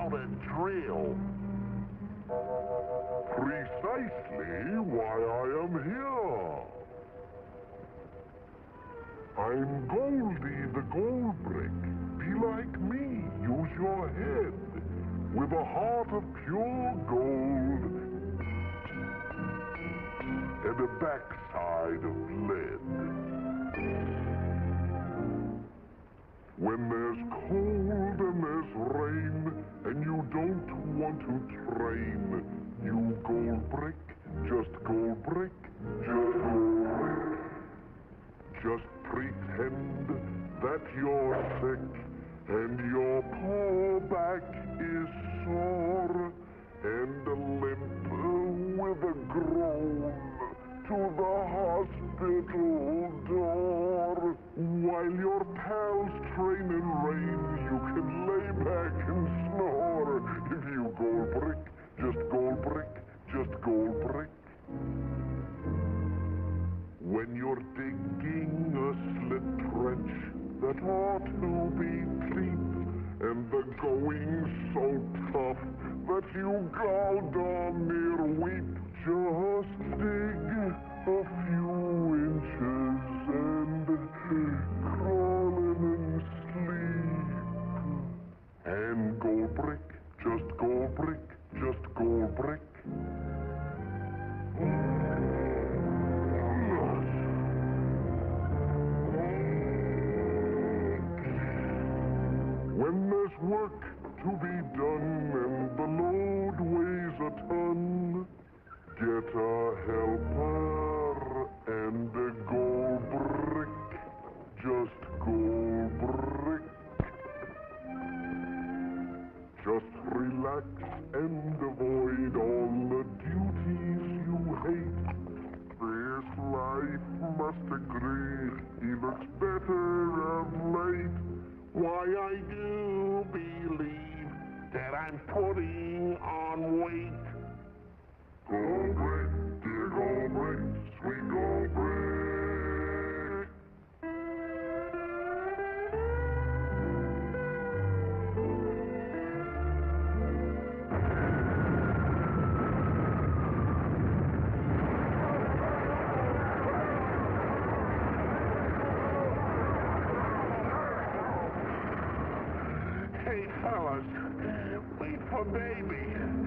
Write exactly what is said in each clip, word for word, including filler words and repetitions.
how to drill. Precisely why I am here. I'm Goldie the Goldbrick. Be like me, use your head. With a heart of pure gold and a backside of lead. When there's cold and there's rain and you don't want to train, you Goldbrick, just Goldbrick, just Goldbrick. Just pretend that you're sick and your poor back is sore and limp with a groan to the hospital door. While your pals train and rain, you can lay back and snore. If you Goldbrick, just Goldbrick, just Goldbrick. When you're digging a slit trench that ought to be deep, and the going's so tough that you go darn near weep, just dig a few inches and crawl in and sleep. And Goldbrick, just Goldbrick, just Goldbrick. When there's work to be done and the load weighs a ton, get a helper and a Goldbrick, just Goldbrick. Just relax and avoid all the duties you hate. This life must agree, he looks better of late. Why, I do believe that I'm putting on weight. Goldbrick, dear Goldbrick, sweet Goldbrick. Hey, fellas, wait for baby.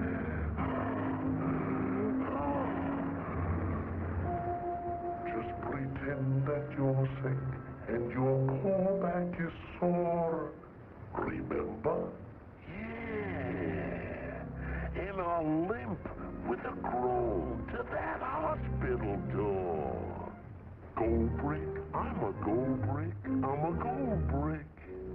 Just pretend that you're sick and your poor back is sore. Remember? Yeah, and I'll limp with a groan to that hospital door. Goldbrick, I'm a Goldbrick, I'm a Goldbrick.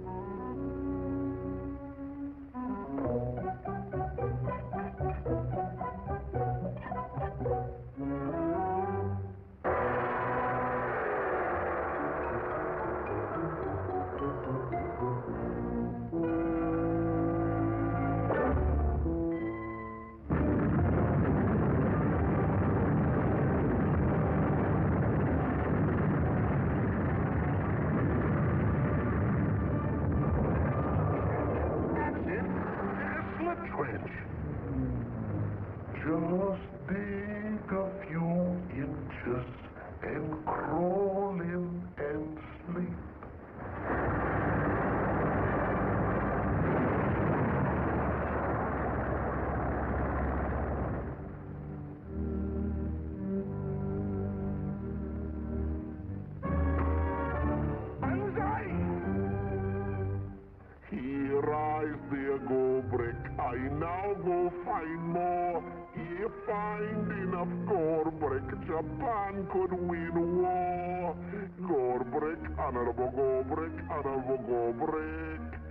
Just dig a few inches and crawl in and sleep. Here eyes dear Goldbrick, I now go find more. If find enough Goldbrick, Japan could win war. Goldbrick, honorable Goldbrick, honorable Goldbrick.